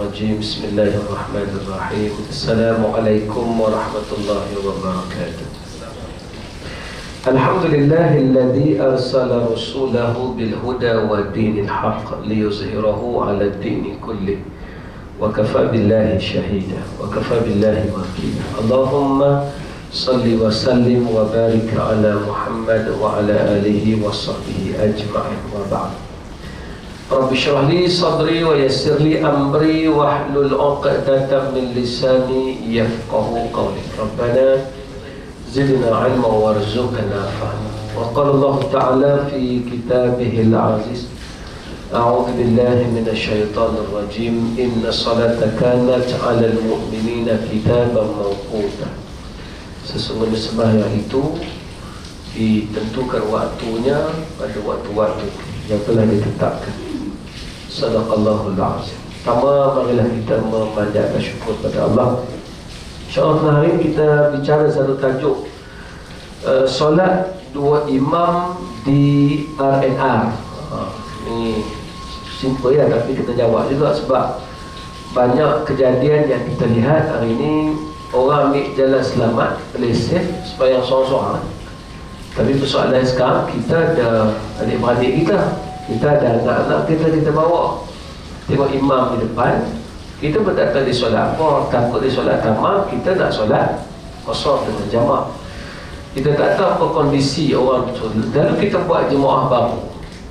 الرجيم بسم الله الرحمن الرحيم السلام عليكم ورحمة الله وبركاته الحمد لله الذي أرسل رسوله بالهدى والدين الحق ليظهره على الدين كله وكفى بالله شهيدا وكفى بالله وكيلا اللهم صل وسلم وبارك على محمد وعلى آله وصحبه أجمعين وبعد رب اشرح لي صدري ويسر لي أمري واحلل عقدة من لساني يفقه قولي ربنا زدنا علما وارزقنا فهما وقال الله تعالى في كتابه العزيز أعوذ بالله من الشيطان الرجيم إن الصلاة كانت على المؤمنين كتابا موقوتا sesungguhnya sembahyang itu ditentukan waktunya pada waktu-waktu yang telah ditetapkan. Sadaqallahul azim. Pertama, marilah kita memanjatkan syukur kepada Allah. InsyaAllah hari ini kita bicara satu tajuk solat dua imam di RNR. Ini simple ya, tapi kita jawab juga sebab banyak kejadian yang kita lihat hari ini. Orang ambil jalan selamat, play safe, supaya sorang-sorang. Tapi persoalan sekarang, kita ada adik-beradik kita ada anak-anak kita bawa. Tengok imam di depan, kita pun tak tahu dia solat apa, takut dia solat tamam, kita nak solat kosong dengan jamaah. Kita tak tahu apa kondisi orang tu. Lalu kita buat jemaah baru.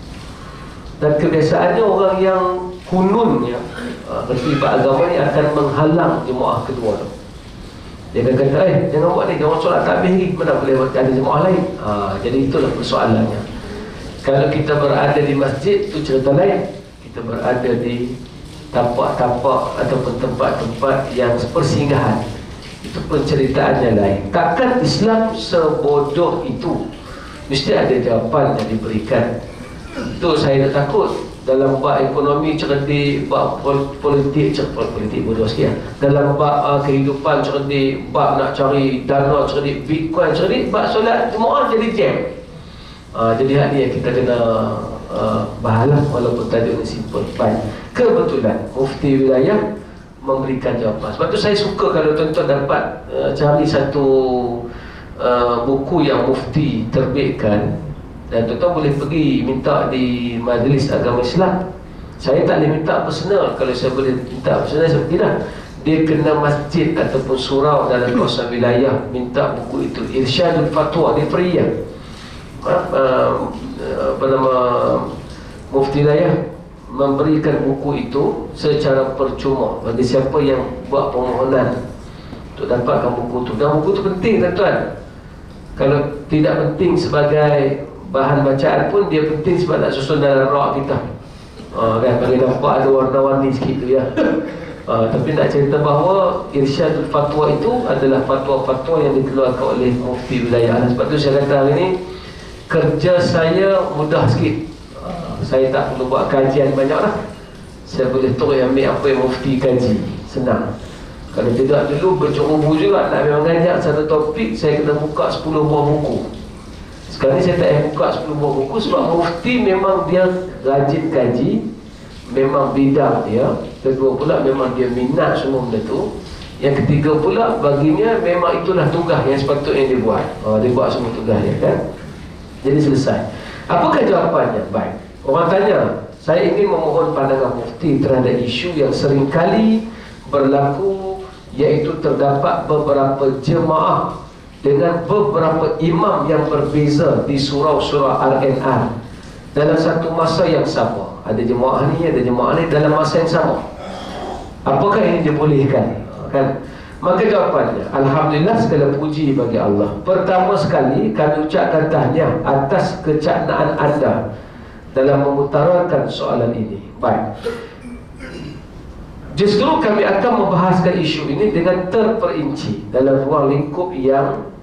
Dan kebiasaannya orang yang kununnya, bertibat agama ni akan menghalang jemaah kedua tu. Dia akan kata, jangan buat ni, jangan solat tak habis ni, mana boleh ada jemaah lain. Jadi itulah persoalannya. Kalau kita berada di masjid, itu cerita lain. Kita berada di tapak-tapak ataupun tempat-tempat yang persinggahan, itu penceritaannya lain. Takkan Islam sebodoh itu? Mesti ada jawapan yang diberikan. Itu saya tak takut. Dalam bab ekonomi cerdik, bab politik bodoh sikit. Dalam bab kehidupan cerdik, bab nak cari dana cerdik, bitcoin cerdik, bab solat jemaah jadi jam. Jadi hal ni yang kita kena bahalah, walaupun tajuknya simple. Baik. Kebetulan mufti wilayah memberikan jawapan. Sebab tu saya suka kalau tuan-tuan dapat cari satu buku yang mufti terbitkan. Dan tuan-tuan boleh pergi minta di Majlis Agama Islam. Saya tak boleh minta personal. Kalau saya boleh minta personal, saya tidak. Dia kena masjid ataupun surau dalam kawasan wilayah minta buku itu. Irsyadul Fatwa, dia free ya. Apa nama, mufti wilayah memberikan buku itu secara percuma bagi siapa yang buat permohonan untuk dapatkan buku itu. Dan buku itu penting tuan-tuan. Kalau tidak penting sebagai bahan bacaan pun, dia penting sebab nak susun dalam rak kita. Kan, bagi nampak ada warna-warni sikit tu ya. Tapi nak cerita bahawa Irsyadul Fatwa itu adalah fatwa-fatwa yang dikeluarkan oleh mufti wilayah. Sebab tu saya kata hari ini kerja saya mudah sikit. Saya tak perlu buat kajian banyak lah. Saya boleh terus ambil apa yang mufti kaji, senang. Kalau tidak dulu bercukup juga nak memang ngajak satu topik, saya kena buka 10 buah buku. Sekarang ni saya tak payah buka 10 buah buku sebab mufti memang dia rajin kaji, memang bidang dia. Kedua pula memang dia minat semua benda tu. Yang ketiga pula baginya memang itulah tugas yang sepatutnya dia buat. Dia buat semua tugas dia kan. Jadi selesai. Apakah jawapannya? Baik. Orang tanya, saya ingin memohon pandangan mufti terhadap isu yang seringkali berlaku, iaitu terdapat beberapa jemaah dengan beberapa imam yang berbeza di surau-surau RNR dalam satu masa yang sama. Ada jemaah ni, ada jemaah ni dalam masa yang sama. Apakah ini dibolehkan? Kan? Maka jawapannya, alhamdulillah, segala puji bagi Allah. Pertama sekali kami ucapkan tahniah atas kecaknaan anda dalam mengutarakan soalan ini. Baik. Justru kami akan membahaskan isu ini dengan terperinci dalam ruang lingkup yang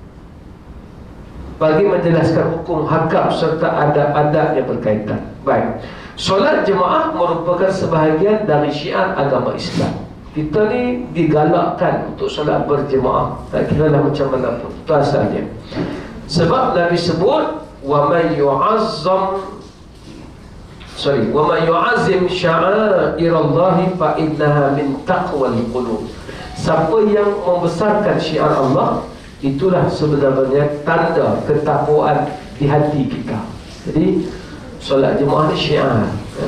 bagi menjelaskan hukum hakam serta adab-adab yang berkaitan. Baik. Solat jemaah merupakan sebahagian dari syiar agama Islam. Kita ni digalakkan untuk solat berjemaah, tak kira lah macam mana pun. Itu asalnya. Sebab Nabi sebut, wa man yu'azzam Wa ma yu'azzim sya'airallahi fa innaha min taqwal qulub. Siapa yang membesarkan syiar Allah, itulah sebenarnya tanda ketakwaan di hati kita. Jadi solat jemaah ni syiar, kan?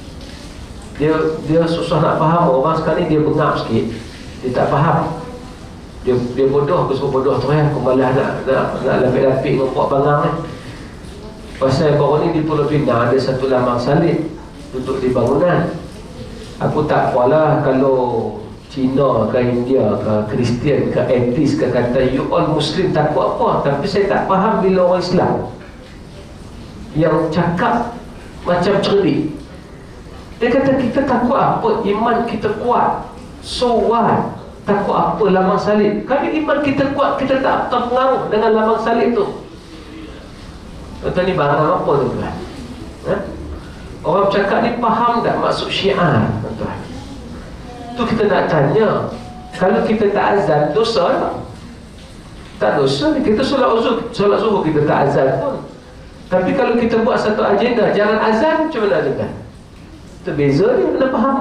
Dia susah nak faham. Orang sekarang ni dia bengap sikit, dia tak faham. Dia bodoh, aku sebut bodoh tu aku malah nak lapik-lapik dengan puak bangang ni. Pasal baru ni di Pulau Pinang ada satu lambang salib duduk di bangunan. Aku tak apalah kalau Cina ke India ke Kristian ke Atheist ke kata you all Muslim takut apa. Tapi saya tak faham bila orang Islam yang cakap macam cerdik. Dia kata kita takut apa, iman kita kuat. So what? Takut apa lambang salib? Kami iman kita kuat, kita tak terpengaruh dengan lambang salib tu. Kata ni barang apa tuan-tuan? Orang cakap ni faham tak maksud syiar, tuan-tuan? Tu kita nak tanya. Kalau kita tak azan, dosa tak? Tak dosa. Kita solat zuhur kita tak azan pun. Tapi kalau kita buat satu agenda jangan azan, macam mana tuan-tuan? Itu beza dia, kena faham.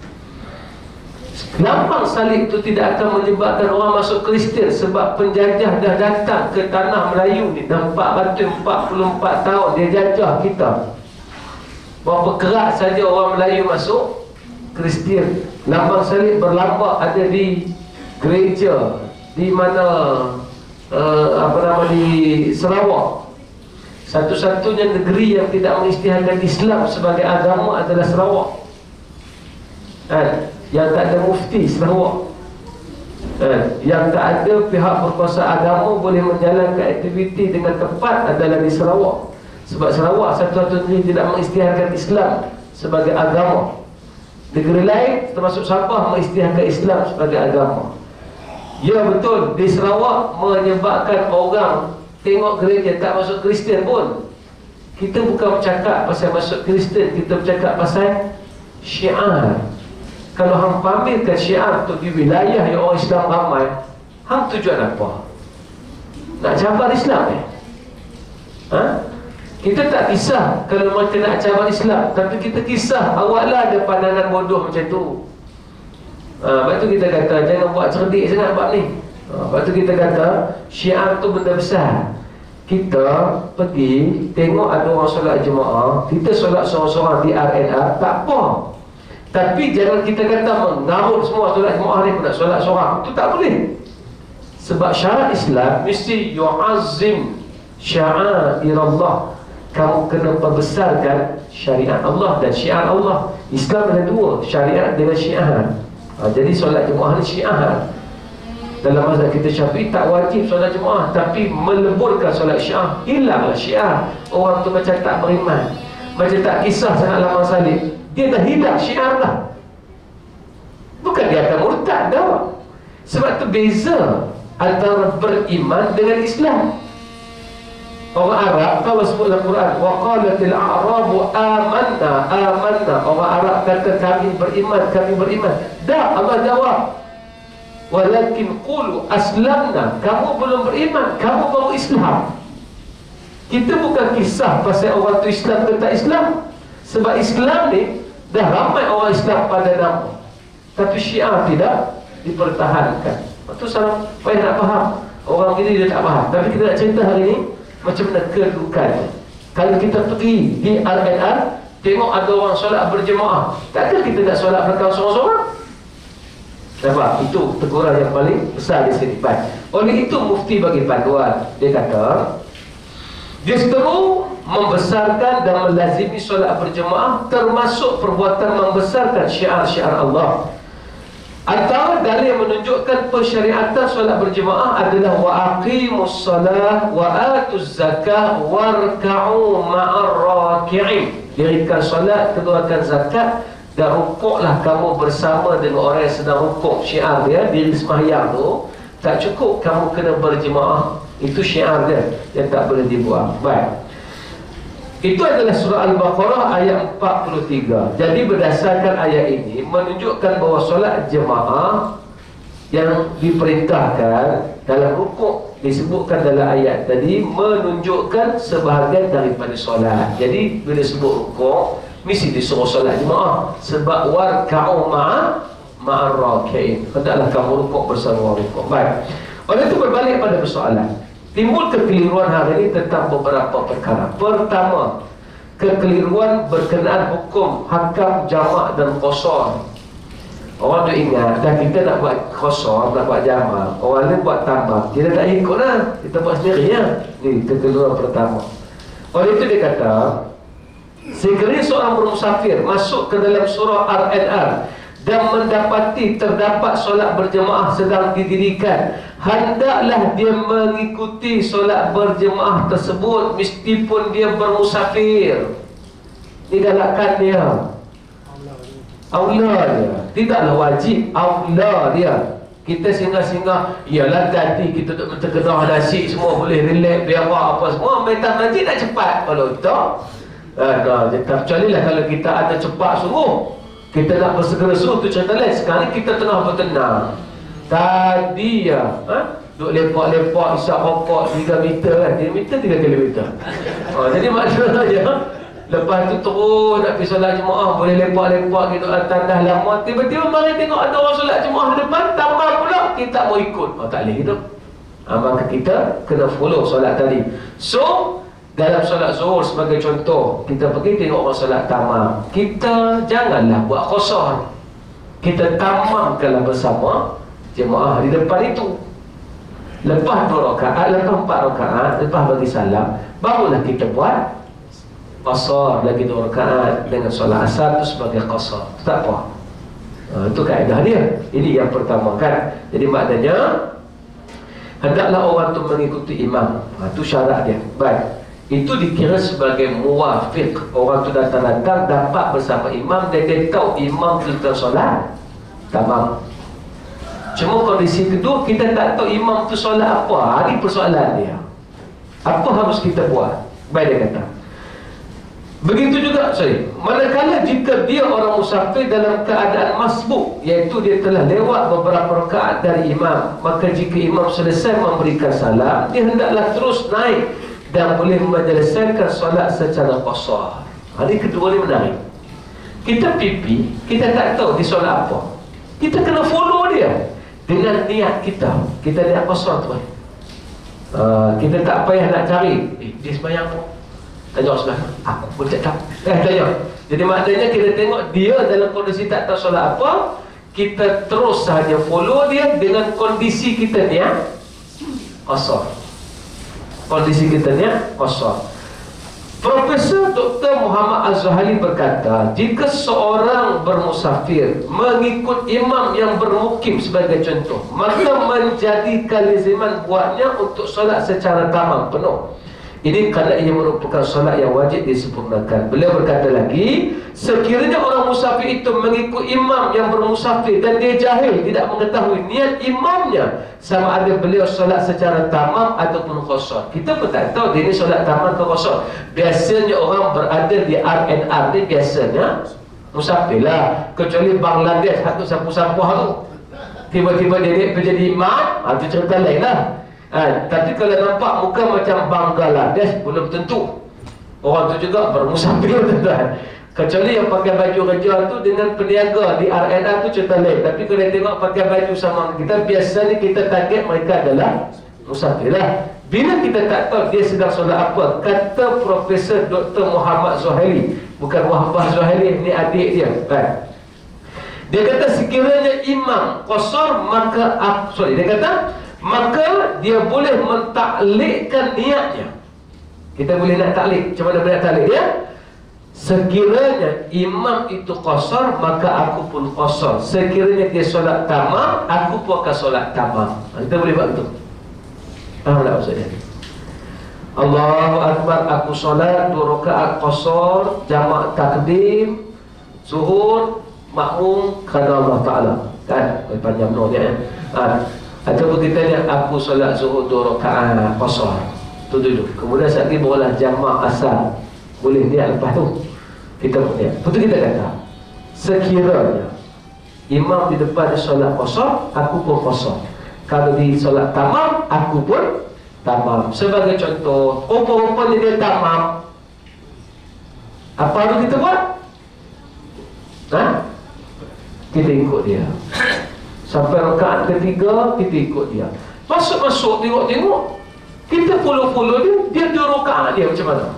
Lambang salib itu tidak akan menyebabkan orang masuk Kristian, sebab penjajah dah datang ke tanah Melayu ni dah 444 tahun dia jajah kita. Berapa kerak saja orang Melayu masuk Kristian. Lambang salib berlambak ada di gereja di mana di Sarawak. Satu-satunya negeri yang tidak mengisytiharkan Islam sebagai agama adalah Sarawak. Yang tak ada mufti Sarawak, yang tak ada pihak berkuasa agama boleh menjalankan aktiviti dengan tepat adalah di Sarawak. Sebab Sarawak satu-satu negeri tidak mengisytiharkan Islam sebagai agama. Negeri lain termasuk Sabah mengisytiharkan Islam sebagai agama. Ya betul, di Sarawak menyebabkan orang tengok gereja tak masuk Kristian pun. Kita bukan bercakap pasal masuk Kristian, kita bercakap pasal syiar. Kalau hang pamerkan syiar tu di wilayah yang orang Islam ramai, hang tujuan apa? Nak cabar Islam Kita tak kisah kalau mereka nak cabar Islam, tapi kita kisah awaklah ada pandangan bodoh macam tu. Lepas tu kita kata jangan buat cerdik sangat buat ni. Lepas tu kita kata syiar tu benda besar. Kita pergi tengok ada orang solat jemaah, kita solat seorang-seorang di RNR, tak apa. Tapi jangan kita kata mengarut semua solat jemaah ni pun nak solat seorang. Itu tak boleh. Sebab syarat Islam mesti yu'azzim sya'airallah. Kamu kena perbesarkan syariat Allah dan syiar Allah. Islam ada dua, syariat dengan syiar. Jadi solat jemaah ni syiar. Dalam mazhab kita Syafi'i tak wajib solat jemaah, tapi meleburkan solat syiar, hilanglah syiar. Orang tu macam tak beriman, macam tak kisah sangat lambang salib. Dia dah hilang syiar dah. Bukan dia akan murtad dah. Sebab tu beza antara beriman dengan Islam. Orang Arab kalau sebut dalam Quran waqalatil a'rabu amanna amanna, orang Arab kata kami beriman. Dah Allah jawab walakin qulu aslamna, kamu belum beriman, kamu baru Islam. Kita bukan kisah pasal orang tu Islam ke tak Islam. Sebab Islam ni dah ramai orang Islam pada nama, tapi syiar tidak dipertahankan. Itu salah payah nak faham. Orang gini dia tak faham. Tapi kita nak cerita hari ni macam mana kedudukan. Kalau kita pergi di RNR, tengok ada orang solat berjemaah, takkan kita nak solat belakang seorang-seorang? Nampak? Itu teguran yang paling besar di sini. Baik. Oleh itu mufti bagi panduan. Dia kata justru membesarkan dan melazimi solat berjemaah termasuk perbuatan membesarkan syiar-syiar Allah. Antara dalil menunjukkan pensyariatan solat berjemaah adalah wa aqimus salah wa atuz zakah warka'u ma'ar raki'in. Dirikan solat, keluarkan zakat dan rukuklah kamu bersama dengan orang yang sedang rukuk. Syiar dia diri sembahyang tu tak cukup, kamu kena berjemaah. Itu syiar dia yang tak boleh dibuang. Baik. Itu adalah surah Al-Baqarah ayat 43. Jadi berdasarkan ayat ini menunjukkan bahawa solat jemaah yang diperintahkan dalam rukuk disebutkan dalam ayat tadi menunjukkan sebahagian daripada solat. Jadi bila sebut rukuk mesti disuruh solat jemaah. Sebab warka'u ma'ar raki'in. Hendaklah kamu rukuk bersama orang rukuk. Baik. Oleh itu berbalik pada persoalan. Timbul kekeliruan hari ini tentang beberapa perkara. Pertama, kekeliruan berkenaan hukum hakam, jamak dan qasar. Orang tu ingat dah kita nak buat qasar, nak buat jamak, orang lain buat tambah, kita tak ikut lah, kita buat sendiri ya. Ni kekeliruan pertama. Oleh itu dia kata, sekiranya seorang bermusafir masuk ke dalam surah RNR dan mendapati terdapat solat berjemaah sedang didirikan, hendaklah dia mengikuti solat berjemaah tersebut meskipun dia bermusafir. Ini galakkan dia, aula dia, tidaklah wajib, aula dia. Kita singgah-singgah, ialah tadi kita duduk terkedah nasi semua boleh relax, biar apa semua, mental masjid nak cepat. Kalau tak, kecuali lah kalau kita ada cepat sungguh, kita nak bersegera suruh tu cerita lain. Sekarang kita tengah bertenang. Tadi ya, duk lepak-lepak isap rokok 3 meter kan, 3 meter 3 kilometer. Jadi maksudnya lepas tu terus nak pergi solat jemaah, boleh lepak-lepak gitu tandas lama, tiba-tiba mari tengok ada orang solat jemaah depan, tambah pula kita mau ikut. Tak boleh gitu. Maka kita kena follow solat tadi. So dalam solat zuhur sebagai contoh, kita pergi tengok orang solat tamam, kita janganlah buat qasar, kita tamamkanlah bersama jemaah di depan itu. Lepas 2 rakaat, lepas 4 rakaat, lepas bagi salam, barulah kita buat qasar lagi 2 rakaat dengan solat asar itu sebagai qasar. Tak apa. Itu kaedah dia. Ini yang pertama kan. Jadi maknanya hendaklah orang tu mengikuti imam. Itu syarat dia. Baik. Itu dikira sebagai muwafiq. Orang tu datang-datang dapat bersama imam dan dia tahu imam tu tentang solat tamam. Cuma kondisi kedua, kita tak tahu imam tu solat apa. Ini persoalan dia. Apa harus kita buat? Baik dia kata. Begitu juga, manakala jika dia orang musafir dalam keadaan masbuk, iaitu dia telah lewat beberapa rakaat dari imam, maka jika imam selesai memberikan salam, dia hendaklah terus naik dan boleh menyelesaikan solat secara qasar. Hari kedua ni menarik. Kita pipi, kita tak tahu dia solat apa. Kita kena follow dia dengan niat kita. Kita niat qasar tu. Kita tak payah nak cari dia sembahyang apa. Tanya sebelah, aku pun tak tahu. Tanya. Jadi maknanya kita tengok dia dalam kondisi tak tahu solat apa, kita terus sahaja follow dia dengan kondisi kita niat qasar. Kondisi kita niat qasar. Profesor Dr. Muhammad Az-Zuhaili berkata, jika seorang bermusafir mengikut imam yang bermukim sebagai contoh, maka menjadi kelaziman buatnya untuk solat secara tamam penuh. Ini kerana ia merupakan solat yang wajib disempurnakan. Beliau berkata lagi, sekiranya orang musafir itu mengikut imam yang bermusafir dan dia jahil, tidak mengetahui niat imamnya, sama ada beliau solat secara tamam ataupun qasar. Kita pun tak tahu dia ni solat tamam atau qasar. Biasanya orang berada di RNR ni biasanya musafir lah. Kecuali Bangladesh, satu sapu-sapu tu tiba-tiba dia menjadi imam, itu cerita lain lah. Tapi kalau nampak muka macam Bangladesh, belum tentu orang tu juga bermusafir, tuan-tuan. Kecuali yang pakai baju kerja tu dengan peniaga di RNR tu cerita lain. Tapi kalau tengok pakai baju sama kita, biasanya kita target mereka adalah musafir lah. Bila kita tak tahu dia sedang solat apa, kata Profesor Dr. Muhammad Zuhaili, bukan Muhammad Zuhaili, ni adik dia kan? Dia kata sekiranya imam qasar, maka dia kata maka dia boleh mentaklikkan niatnya. Kita boleh nak taklik. Macam mana boleh nak taklik dia? Sekiranya imam itu qasar, maka aku pun qasar. Sekiranya dia solat tamam, aku pun akan solat tamam. Kita boleh buat itu. Faham tak maksudnya? Allahu Akbar, aku solat 2 rakaat qasar, jamak takdim, zuhur, makmum kerana Allah Ta'ala. Kan? Panjang benar dia. Ataupun kita lihat aku solat zuhur 2 rakaat qasar, tu dulu. Kemudian saat ini barulah jamak asar. Boleh lihat lepas tu kita lihat. Betul kita kata, sekiranya imam di depan dia solat qasar, aku pun qasar. Kalau di solat tamam, aku pun tamam. Sebagai contoh, rupa-rupanya dia tamam, apa harus kita buat? kita ikut dia. Sampai rakaat ketiga, kita ikut dia. Masuk-masuk, tengok-tengok, kita follow dia. Dia 2 rakaat dia macam mana?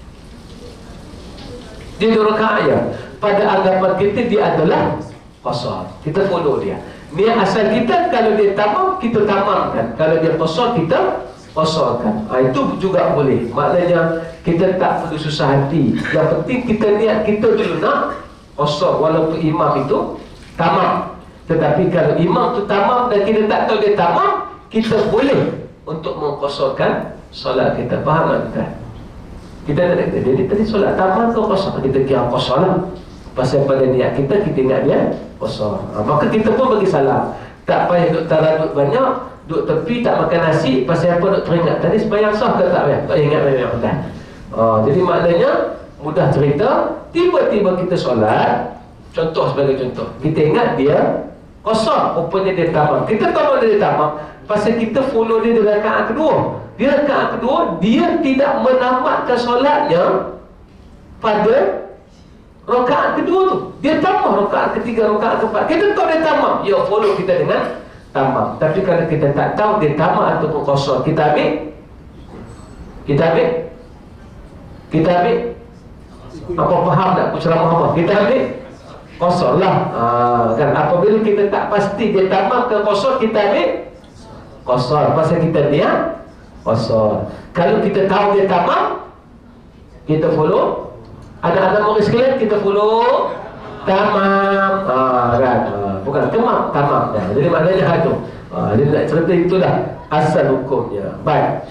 Dia 2 rakaat dia. Pada anggapan kita, dia adalah qasar. Kita follow dia. Niat asal kita, kalau dia tamam, kita tamamkan. Kalau dia qasar, kita qasarkan. Itu juga boleh. Maknanya kita tak perlu susah hati. Yang penting kita niat kita dulu nak qasar. Walaupun imam itu tamam. Tetapi kalau imam tu tamam dan kita tak tahu dia tamam, kita boleh untuk mengqasarkan solat kita. Faham tak kita? Kita nak kata, dia tadi solat tamam ke qasar? Kita kira qasar lah. Pasal pada niat kita, kita ingat dia qasar. Maka kita pun bagi salam. Tak payah duk taraduk banyak, duk tepi tak makan nasi. Pasal apa duk teringat? Tadi sembahyang sah ke tak payah? Tak ingat memang dah. Jadi maknanya mudah cerita. Tiba-tiba kita solat, contoh sebagai contoh, kita ingat dia qasar, rupanya dia tamam. Kita tahu dia tamam pasal kita follow dia di rakaat kedua. Di rakaat kedua, dia tidak menamatkan solatnya pada rakaat kedua tu. Dia tamam rakaat ketiga, rakaat keempat. Kita tahu dia tamam, ya follow kita dengan tamam. Tapi kalau kita tak tahu dia tamam ataupun qasar, kita ambil apa faham tak ceramah apa? Kita ambil qasar lah. Kan apabila kita tak pasti dia tamam ke qasar, kita ambil qasar. Pasal kita dia qasar. Kalau kita tahu dia tamam, kita follow. Ada murid sekalian, kita follow tamam. Kan? Bukan tamam, tamam dah. Jadi maknanya itu. Jadi nak cerita itulah asal hukumnya. Baik.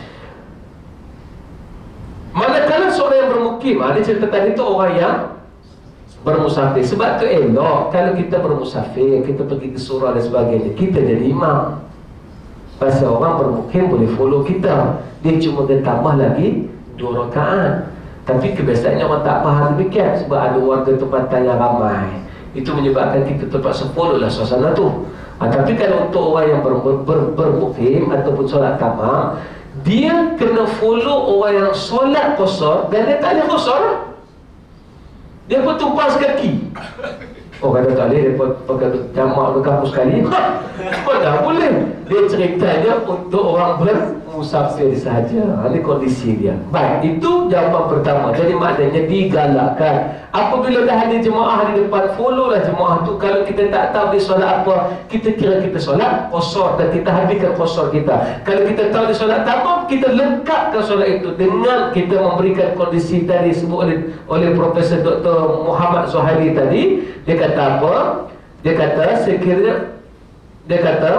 Manakala seorang yang bermukim, dia cerita tadi tu orang yang bermusafir. Sebab tu elok kalau kita bermusafir, kita pergi ke surau dan sebagainya, kita jadi imam. Pasal orang bermukim boleh follow kita. Dia cuma dia tambah lagi 2 rakaat. Tapi kebiasaannya orang tak faham demikian. Sebab ada warga tempatan yang ramai, itu menyebabkan kita terpaksa follow lah suasana tu. Tapi kalau untuk orang yang bermukim ataupun solat tamam, dia kena follow orang yang solat qasar dan dia tak ada qasar. Dia pun tumpang sekaki. Oh kata tak boleh, dia pakai jamak ke kampus sekali. Dah boleh. Dia ceritanya untuk orang bermusafir sahaja. Ini kondisi dia. Baik, itu jawapan pertama. Jadi maknanya digalakkan. Apabila dah ada jemaah di depan, follow lah jemaah tu. Kalau kita tak tahu dia solat apa, kita kira kita solat qasar dan kita habiskan qasar kita. Kalau kita tahu dia solat tamam, kita lengkapkan solat itu dengan kita memberikan kondisi tadi sebut oleh Profesor Dr. Muhammad Zuhairi tadi. Dia kata apa? Dia kata sekiranya, dia kata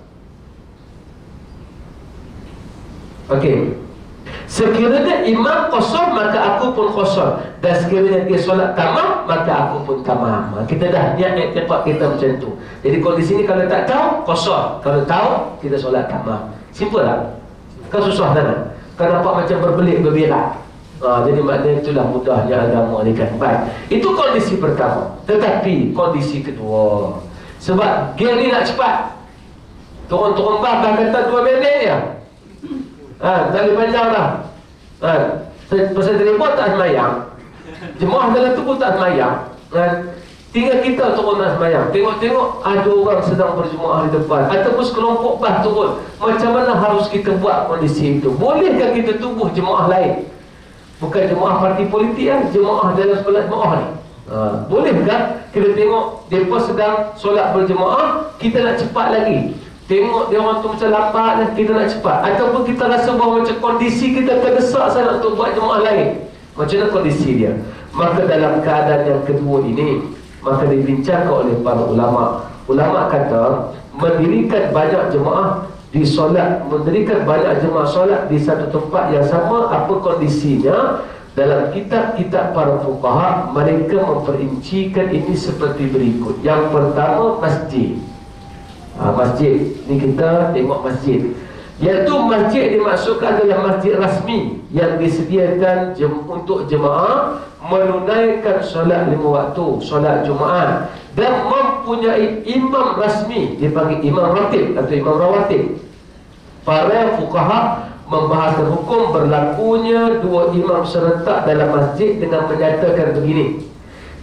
okey, sekiranya imam qasar maka aku pun qasar, dan sekiranya dia solat tamam maka aku pun tamam. Kita dah niat tepat kita macam tu. Jadi kondisi ni kalau tak tahu qasar, kalau tahu kita solat tamam. Simple tak? Kan susah tak? Kan nampak macam berbelit berberak. Jadi maknanya itulah mudahnya agama ni kan. Baik, itu kondisi pertama. Tetapi kondisi kedua, sebab gear ni nak cepat, turun-turun bah kata 2 minit je. Tak boleh panjang dah. Pasal telefon tak semayang, jemaah dalam tu pun tak semayang. Tinggal kita turun nak semayang, tengok-tengok ada orang sedang berjemaah di depan, ataupun sekelompok bah turun. Macam mana harus kita buat kondisi itu? Bolehkah kita tubuh jemaah lain? Bukan jemaah parti politik kan, jemaah dalam solat jemaah ni. Bolehkah kita tengok mereka sedang solat berjemaah, kita nak cepat lagi. Tengok dia orang tu macam lapar dan kita nak cepat. Ataupun kita rasa bahawa macam kondisi kita terdesak sangat untuk buat jemaah lain. Macam mana kondisi dia? Maka dalam keadaan yang kedua ini, maka dibincangkan oleh para ulama. Ulama kata mendirikan banyak jemaah di solat, mendirikan banyak jemaah solat di satu tempat yang sama, apa kondisinya? Dalam kitab-kitab para fuqaha, mereka memperincikan ini seperti berikut. Yang pertama, masjid. Masjid ni kita tengok masjid, iaitu masjid dimaksudkan adalah masjid rasmi yang disediakan untuk jemaah menunaikan solat 5 waktu, solat Jumaat, dan mempunyai imam rasmi, dipanggil imam ratib atau imam rawatib. Para fuqaha membahaskan hukum berlakunya 2 imam serentak dalam masjid dengan menyatakan begini: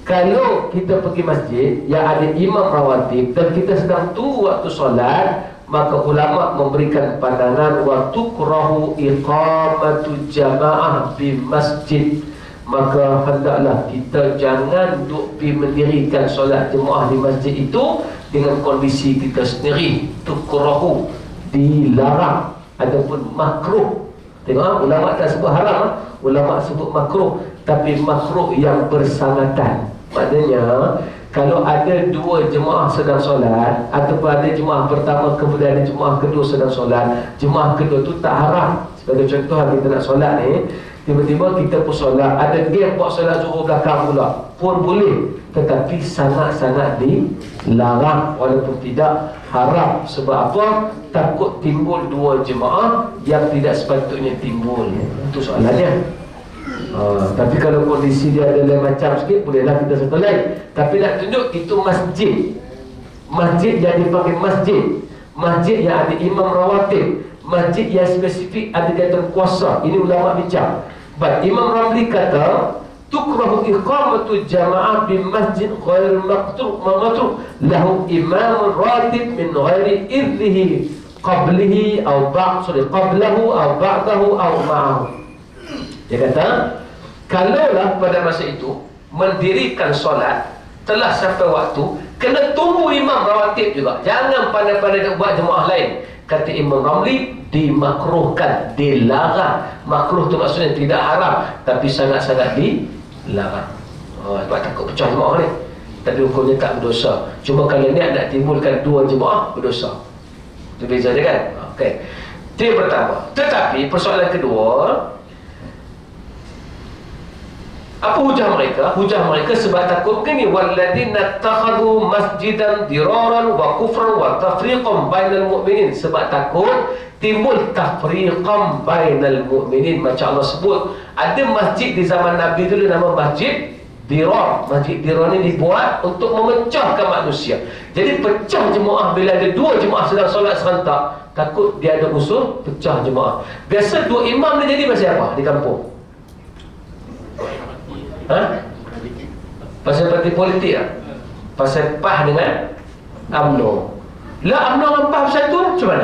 Kalau kita pergi masjid yang ada imam rawatib dan kita sedang tunggu waktu solat, maka ulama memberikan pandangan wa tukrahu iqamatu jamaah di masjid. Maka hendaklah kita jangan duk pergi mendirikan solat jemaah di masjid itu dengan kondisi kita sendiri. Tukrahu, dilarang ataupun makruh. Tengok, ulama tak sebut haram, ulama sebut makruh, tapi makruh yang bersangatan. Maknanya kalau ada dua jemaah sedang solat, ataupun ada jemaah pertama kemudian ada jemaah kedua sedang solat, jemaah kedua tu tak haram. Sebagai contoh, kita nak solat ni, tiba-tiba kita pun solat, ada dia buat solat zuhur belakang pula, pun boleh, tetapi sangat-sangat dilarang, walaupun tidak haram. Sebab apa? Takut timbul dua jemaah yang tidak sepatutnya timbul. Itu soalannya. Tapi kalau kondisi dia ada lain macam sikit, bolehlah kita satu lain. Tapi nak tunjuk itu masjid. Masjid yang dipanggil masjid, masjid yang ada imam rawatib, masjid yang spesifik ada kaitan kuasa. Ini ulama bincang. Baik, Imam Ramli kata tukrahu iqamatu jama'ah bi masjid ghair maqtruk lahu imam ratib min ghairi idhihi qablihi aw qablahu aw ba'dahu aw ma'ahu. Dia kata, kalaulah pada masa itu mendirikan solat telah sampai waktu, kena tunggu imam rawatib juga. Jangan pandai-pandai nak buat jemaah lain. Kata Imam Ramli, dimakruhkan, dilarang. Makruh tu maksudnya tidak haram, tapi sangat-sangat dilarang. Sebab takut pecah jemaah ni. Tapi hukumnya tak berdosa. Cuma kalau niat nak timbulkan dua jemaah, berdosa. Itu beza dia kan? Okey. Itu yang pertama. Tetapi persoalan kedua, apa hujah mereka? Hujah mereka sebab takut begini, walladzina takhadhu masjidan diraran wa kufran wa tafriqan bainal mu'minin. Sebab takut timbul tafriqan bainal mu'minin. Macam Allah sebut, ada masjid di zaman Nabi dulu nama Masjid Dirar. Masjid Dirar ni dibuat untuk memecahkan manusia. Jadi pecah jemaah bila ada dua jemaah sedang solat serentak. Takut dia ada usul pecah jemaah. Biasa dua imam ni jadi pasal apa di kampung? Pasal parti politik lah. Pasal PAH dengan UMNO. Lah UMNO dengan PAH pasal tu macam mana?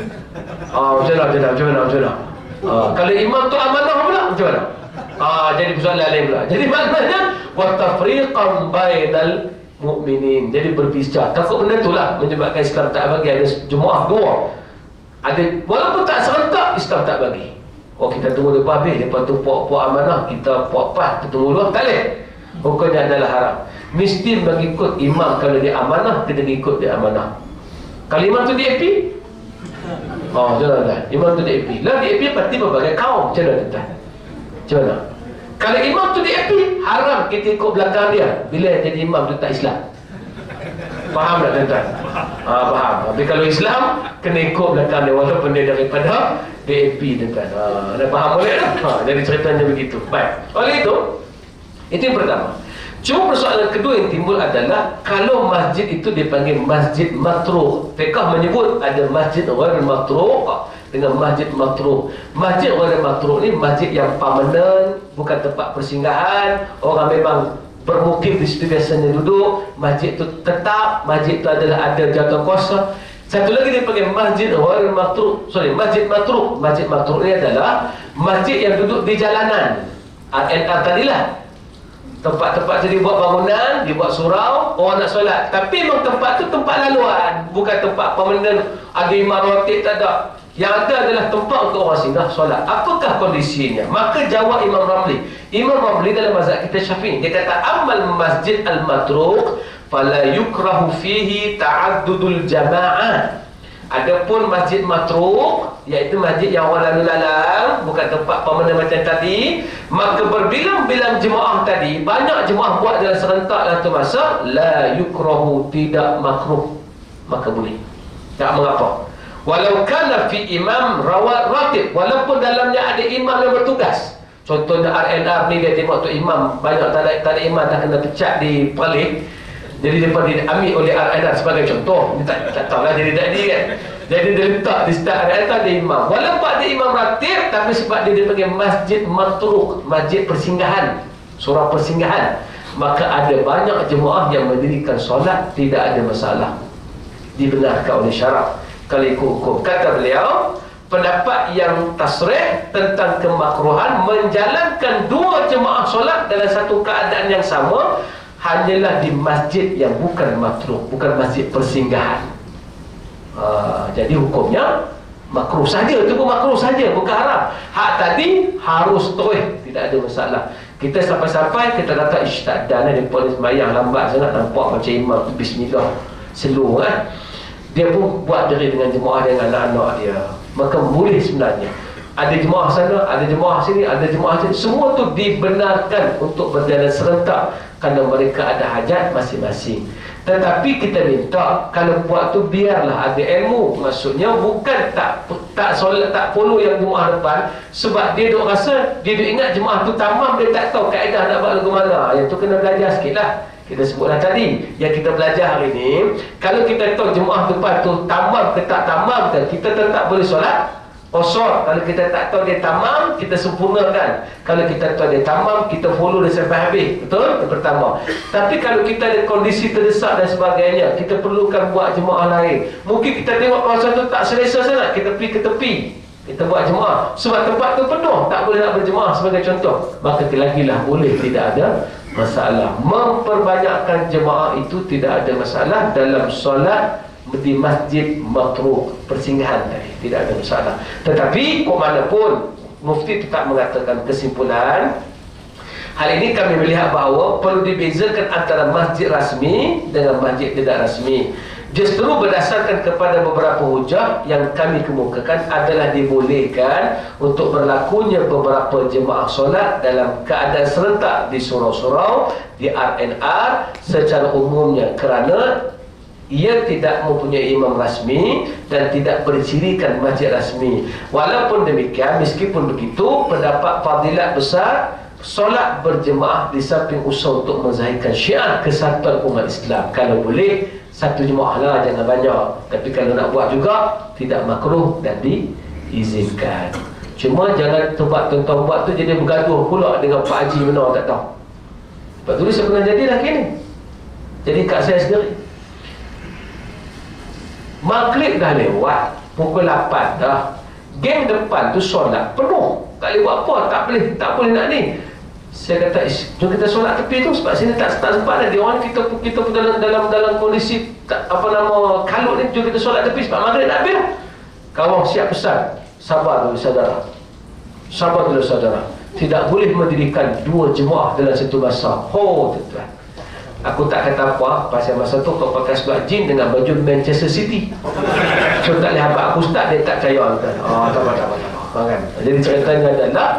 Macam mana? Kalau imam tu amanah pula macam mana? Jadi persoalan lain pula. Jadi maknanya wa tafriqan bainal mu'minin. Jadi berpisah. Takut benda tu lah menyebabkan Islam tak bagi ada jemaah dua. Ada, walaupun tak serentak, Islam tak bagi. Kita tunggu lepas habis, lepas tu puak-puak amanah, kita puak-puak, kita tunggu dulu, tak boleh. Hukumnya adalah haram. Mesti mengikut imam. Kalau dia amanah, kita ikut dia amanah. Kalau imam tu DAP, jangan. Imam tu DAP. Lah DAP berarti berbagai kaum. Macam mana tuan? Macam mana? Kalau imam tu DAP, haram kita ikut belakang dia. Bila jadi imam tu tak Islam. Faham tak tuan-tuan? Faham. Tapi kalau Islam, kena ikut belakang dia walaupun dia daripada DAP tuan-tuan. Dah faham boleh tak? Jadi ceritanya begitu. Baik. Oleh itu yang pertama. Cuma persoalan kedua yang timbul adalah kalau masjid itu dipanggil masjid makruh. Fiqh menyebut ada masjid ghair makruh dengan masjid makruh. Masjid ghair makruh ni masjid yang permanent, bukan tempat persinggahan. Orang memang bermukim di situ biasanya duduk. Masjid tu tetap, masjid tu adalah ada jatuh kuasa. Satu lagi dia panggil masjid ghair makruh. Masjid makruh. Masjid makruh ni adalah masjid yang duduk di jalanan. RNR tadilah. Tempat-tempat jadi buat bangunan, dibuat surau, orang nak solat. Tapi memang tempat tu tempat laluan, bukan tempat permanent. Ada imam rotib, tak ada. Yang ada adalah tempat untuk orang singgah solat. Apakah kondisinya? Maka jawab Imam Ramli. Imam Ramli dalam mazhab kita Syafi'i, dia kata amal masjid al-matruk fala yukrahu fihi ta'addudul jama'ah. Adapun masjid matruk, iaitu masjid yang orang lalu-lalang, bukan tempat permanent macam tadi, maka berbilang-bilang jemaah tadi, banyak jemaah buat dalam serentak dalam satu masa, la yukrahu, tidak makruh, maka boleh, tak mengapa. Walau kana fi imam ratib, walaupun dalamnya ada imam yang bertugas. Contohnya RNR ni, dia tengok tu imam banyak tak ada imam, dah kena pecat di Perlis. Jadi dia diambil oleh RNR sebagai contoh. Dia tak tahu lah jadi tadi kan. Jadi dia letak di start RNR ada imam. Walaupun ada imam ratib, tapi sebab dia dipanggil masjid matruk, masjid persinggahan, surau persinggahan, maka ada banyak jemaah yang mendirikan solat tidak ada masalah, dibenarkan oleh syarak. Kalau ikut hukum, kata beliau, pendapat yang tasrih tentang kemakruhan menjalankan dua jemaah solat dalam satu keadaan yang sama hanyalah di masjid yang bukan makruh, bukan masjid persinggahan. Jadi hukumnya makruh saja, itu pun makruh saja, bukan haram. Hak tadi harus terus, tidak ada masalah. Kita sampai-sampai kita kata tak ada polis mayang lambat sangat, nampak macam imam bismillah slow kan. Dia pun buat diri dengan jemaah dengan anak-anak dia, maka boleh sebenarnya. Ada jemaah sana, ada jemaah sini, ada jemaah sini, semua tu dibenarkan untuk berjalan serentak kerana mereka ada hajat masing-masing. Tetapi kita minta kalau buat tu biarlah ada ilmu. Maksudnya bukan tak solat, tak follow yang jemaah depan sebab dia duk rasa, dia duk ingat jemaah tu tamam, dia tak tahu kaedah nak buat lagu mana. Yang tu kena belajar sikit lah. Kita sebutlah tadi yang kita belajar hari ni, kalau kita tahu jemaah depan tu tamam ke tak tamam ke, kita tetap boleh solat qasar. Kalau kita tak tahu dia tamam, kita sempurnakan. Kalau kita tahu dia tamam, kita follow dia sampai habis. Betul? Yang pertama. Tapi kalau kita ada kondisi terdesak dan sebagainya, kita perlukan buat jemaah lain. Mungkin kita tengok kawasan tu tak selesa sangat, kita pergi ke tepi, kita buat jemaah. Sebab tempat tu penuh, tak boleh nak berjemaah sebagai contoh. Maka lagilah boleh, tidak ada masalah. Memperbanyakkan jemaah itu tidak ada masalah dalam solat di masjid makruh persinggahan tadi, tidak ada masalah. Tetapi kok mana pun mufti tetap mengatakan kesimpulan hal ini kami melihat bahawa perlu dibezakan antara masjid rasmi dengan masjid tidak rasmi. Justru berdasarkan kepada beberapa hujah yang kami kemukakan adalah dibolehkan untuk berlakunya beberapa jemaah solat dalam keadaan serentak di surau-surau, di RNR secara umumnya, kerana ia tidak mempunyai imam rasmi dan tidak bercirikan masjid rasmi. Walaupun demikian, meskipun begitu, pendapat fadilat besar solat berjemaah di samping usaha untuk menzahirkan syiar kesatuan umat Islam. Kalau boleh, satu jemaah lah, jangan banyak. Tapi kalau nak buat juga, tidak makruh dan diizinkan. Cuma jangan tempat tuan-tuan buat tu jadi bergaduh pula dengan Pak Haji mana tak tahu. Sebab tu dia pernah jadi dah kini. Jadi kat saya sendiri, maghrib dah lewat, pukul 8 dah, geng depan tu solat penuh, tak boleh buat apa, tak boleh nak ni. Saya kata, jom kita solat tepi tu, sebab sini tak sempat dah. Dia orang kita pun dalam kondisi kalut ni, jom kita solat tepi sebab maghrib dah habis dah. Kawan siap pesan, sabar dulu saudara, sabar dulu saudara, tidak boleh mendirikan dua jemaah dalam satu masa. Tuan-tuan, aku tak kata apa pasal masa tu kau pakai seluar jean dengan baju Manchester City. So tak boleh habaq aku ustaz, dia tak percaya kan. Tak apa kan. Jadi ceritanya adalah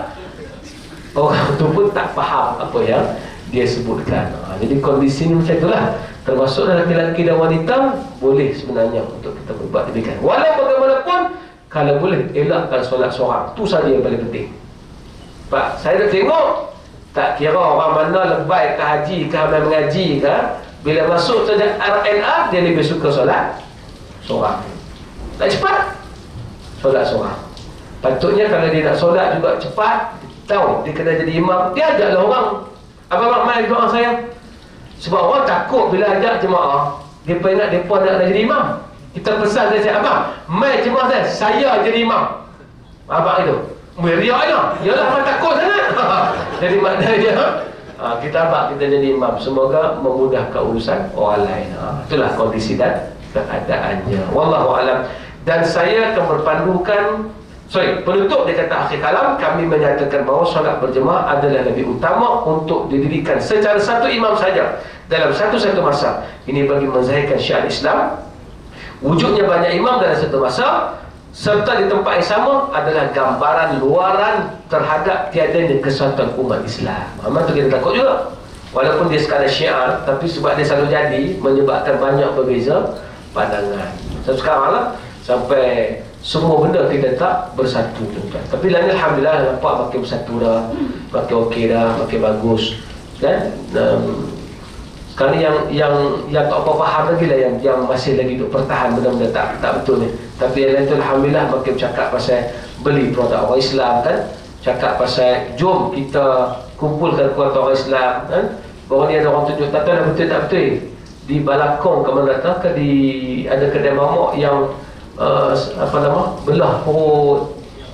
orang tu pun tak faham apa yang dia sebutkan. Jadi kondisi ni macam itulah. Termasuk lelaki-lelaki dan wanita boleh sebenarnya untuk kita berbuat demikian. Walau bagaimanapun, kalau boleh elakkan solat seorang. Tu saja yang paling penting. Pak, saya dah tengok, tak kira orang mana lebay ke haji ke amal mengaji ke, bila masuk saja RNR, dia lebih suka solat seorang. Tak cepat solat seorang. Patutnya kalau dia nak solat juga cepat, tahu dia kena jadi imam, dia ajaklah orang. Abang mai doa saya. Sebab orang takut bila ajak jemaah, dia ingat mereka nak jadi imam. Kita pesan saya, abang mai jemaah saya jadi imam. Abang itu meriak je. Yalah, abang takut sangat. Jadi maknanya kita abang kita jadi imam. Semoga memudahkan urusan orang lain. Itulah kondisi dan keadaannya. Wallahu alam. Dan saya akan berpandukan, penutup dia kata akhir kalam, kami menyatakan bahawa solat berjemaah adalah lebih utama untuk didirikan secara satu imam saja dalam satu-satu masa. Ini bagi menzahirkan syiar Islam. Wujudnya banyak imam dalam satu masa serta di tempat yang sama adalah gambaran luaran terhadap tiadanya kesatuan umat Islam. Memang tu kita takut juga. Walaupun dia sekadar syiar, tapi sebab dia selalu jadi, menyebabkan banyak berbeza pandangan. Sekarang lah, sampai semua benda kita tak bersatu, tuan-tuan. Tapi lain alhamdulillah nampak makin bersatu dah, makin okey dah, makin bagus. Dan sekarang yang tak apa faham lagi lah, yang masih lagi duk pertahan benda-benda tak betul ni. Tapi yang lain tu alhamdulillah makin bercakap pasal beli produk orang Islam kan, cakap pasal jom kita kumpulkan kuat orang Islam kan, Baru ni ada orang tunjuk, tak tahu dah betul tak betul. Di Balakong ke mana datang ke ada kedai mamak yang belah perut,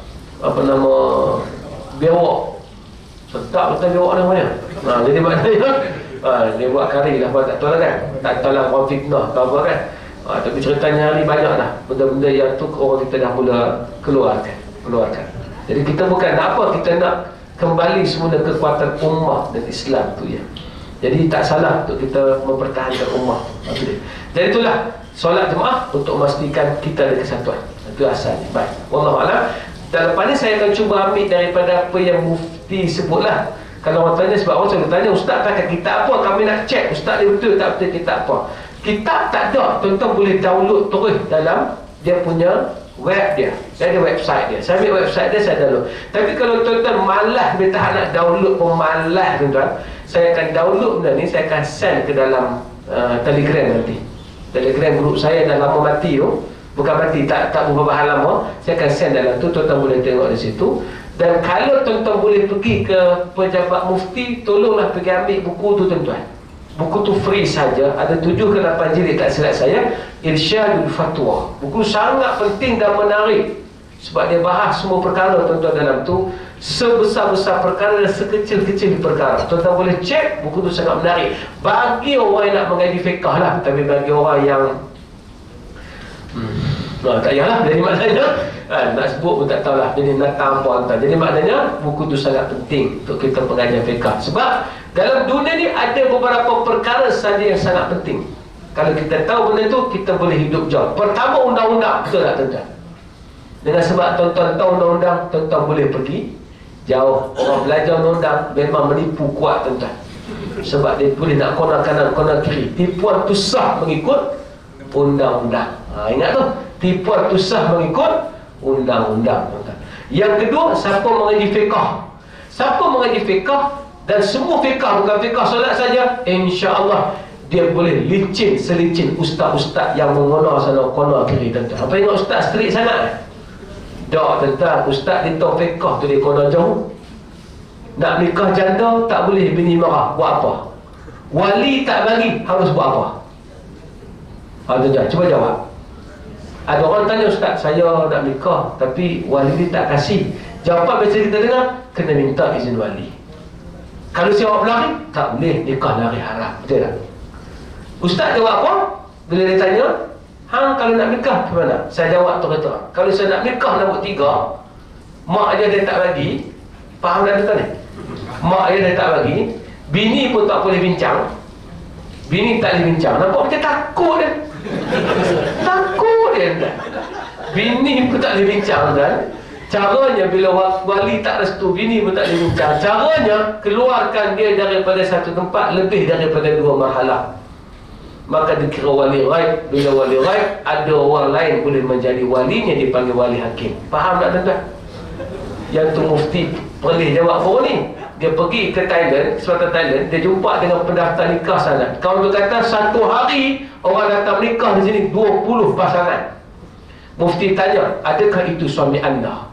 biawak. Sedap betul biawak namanya. Jadi maknanya dia buat kari lah, tak tahu lah kan. Tak tahu lah orang fitnah ke apa kan. Tapi ceritanya hari banyak dah benda-benda yang tu orang kita dah mula keluarkan. Jadi kita bukan nak apa, kita nak kembali semula kekuatan ummah dan Islam tu ya. Jadi tak salah untuk kita mempertahankan ummah. Jadi itulah solat jemaah untuk memastikan kita ada kesatuan. Itu asalnya. Baik. Wallahualam. Dan lepas ni saya akan cuba ambil daripada apa yang mufti sebutlah. Kalau orang tanya, sebab orang selalu tanya, ustaz tak kitab apa, kami nak cek ustaz dia betul tak betul kitab apa. Kitab tak ada, tuan-tuan boleh download terus dalam dia punya web dia. Saya ada website dia. Saya ambil website dia, saya download. Tapi kalau tuan-tuan malas, dia tak nak download pun malas tuan-tuan, saya akan download benda ni, saya akan send ke dalam Telegram nanti. Telegram grup saya dah lama mati tu. Bukan mati, tak beberapa hal lama. Saya akan send dalam tu, tuan-tuan boleh tengok di situ. Dan kalau tuan-tuan boleh pergi ke pejabat mufti, tolonglah pergi ambil buku tu tuan-tuan. Buku tu free saja, ada 7 ke 8 jilid tak silap saya. Irsyadul Fatwa. Buku sangat penting dan menarik, sebab dia bahas semua perkara tuan-tuan dalam tu. Sebesar-besar perkara dan sekecil-kecil perkara. Tuan-tuan boleh cek, buku tu sangat menarik. Bagi orang yang nak mengaji fiqh lah. Tapi bagi orang yang tak payahlah. Jadi maknanya nak sebut pun tak tahulah. Jadi nak tahu apa hantar. Jadi maknanya buku tu sangat penting untuk kita pengajian fiqh. Sebab dalam dunia ni ada beberapa perkara saja yang sangat penting. Kalau kita tahu benda tu, kita boleh hidup jauh. Pertama, undang-undang. Betul tak tuan-tuan? Dengan sebab tuan-tuan tahu undang-undang, tuan-tuan boleh pergi jauh. Orang belajar undang-undang memang menipu kuat tuan-tuan. Sebab dia boleh nak kona kanan, kona kiri. Tipuan tu sah mengikut undang-undang. Ingat tu, tipuan tu sah mengikut undang-undang tuan-tuan. Yang kedua, siapa mengaji fiqh. Siapa mengaji fiqh, dan semua fiqh, bukan fiqh solat saja, insya-Allah dia boleh licin selicin ustaz-ustaz yang mengonar sana kona kiri tuan-tuan. Apa ingat ustaz strict sangat? Tak tuan-tuan, ustaz dia tahu fiqh tu dia kona jauh. Nak nikah janda tak boleh bini marah, buat apa? Wali tak bagi, harus buat apa? Tuan-tuan, cuba jawab. Ada orang tanya, ustaz saya nak nikah tapi wali dia tak kasih. Jawapan biasa kita dengar, kena minta izin wali. Kalau siapa berlari, tak boleh nikah lari haram. Betul tak? Ustaz jawab apa? Bila dia tanya, hang kalau nak nikah ke mana? Saya jawab terus-terus. Kalau saya nak nikah nombor 3, mak dia tak bagi. Faham tak tuan ni? Mak dia tak bagi, bini pun tak boleh bincang. Bini tak boleh bincang. Nampak macam takut dia. Takut dia. Bini pun tak boleh bincang kan? Caranya bila wali tak restu, bini pun tak boleh bincang. Caranya keluarkan dia daripada satu tempat lebih daripada 2 marhalah. Maka dikira wali ghaib. Bila wali ghaib, ada orang lain boleh menjadi walinya, dipanggil wali hakim. Faham tak tuan-tuan? Yang tu mufti boleh jawab baru ni. Dia pergi ke Thailand, selatan Thailand, dia jumpa dengan pendaftar nikah sana. Kalau dia kata satu hari orang datang nikah di sini 20 pasangan. Mufti tanya, adakah itu suami anda?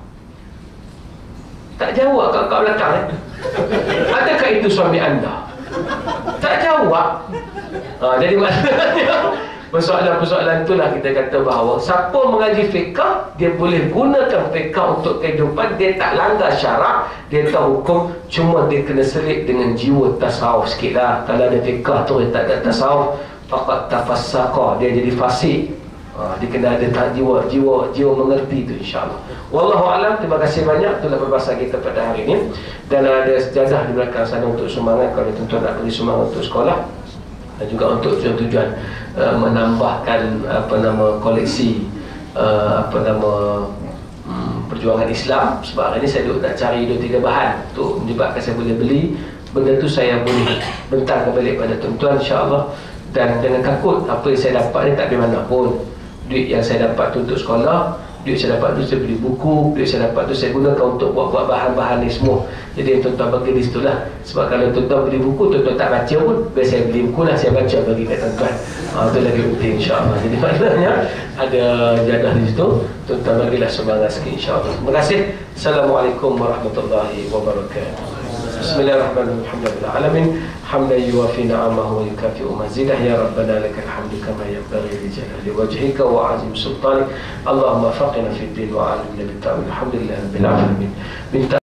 Tak jawab kat belakang adakah itu suami anda? Tak jawab. Jadi maksudnya persoalan-persoalan itulah kita kata bahawa siapa mengaji fiqh, dia boleh gunakan fiqh untuk kehidupan. Dia tak langgar syarak, dia tahu hukum, cuma dia kena selit dengan jiwa tasawuf sikit lah. Kalau ada fiqh tu dia tak ada tasawuf, faqad tafassaqa, dia jadi fasik. Dia kena ada jiwa mengerti itu, insyaAllah. Wallahualam. Terima kasih banyak. Itulah perbahasan kita pada hari ini. Dan ada sejadah di belakang sana untuk sumbangan kalau tuan-tuan nak beri sumbangan untuk sekolah, dan juga untuk tujuan-tujuan menambahkan koleksi perjuangan Islam. Sebab hari ini saya nak cari 2-3 bahan untuk menyebabkan saya boleh beli benda tu, saya boleh bentang balik pada tuan-tuan, insya-Allah. Dan jangan takut, apa yang saya dapat ni tak dari mana pun. Duit yang saya dapat tu untuk sekolah, duit saya dapat tu saya beli buku, duit saya dapat tu saya gunakan untuk buat-buat bahan-bahan ni semua. Jadi tuan-tuan bagi di situ lah. Sebab kalau tuan-tuan beli buku, tuan-tuan tak baca pun, biar saya beli buku lah, saya baca bagi kat tuan-tuan. Itu lagi penting, insya-Allah. Jadi maknanya ada jadah di situ, tuan-tuan bagilah sumbangan sikit, insya-Allah. Terima kasih. Assalamualaikum warahmatullahi wabarakatuh. Bismillahirrahmanirrahim. Alhamdulillah alamin. Hamdan yuwafi ni'amahu wa yukafi'u mazidah. Ya Rabbana lakal hamdu kama yanbaghi li jalali wajhika wa 'azimi sultanik. Allahumma faqihna fid din wa 'allimna bit-ta'wil. Alhamdulillah rabbil alamin.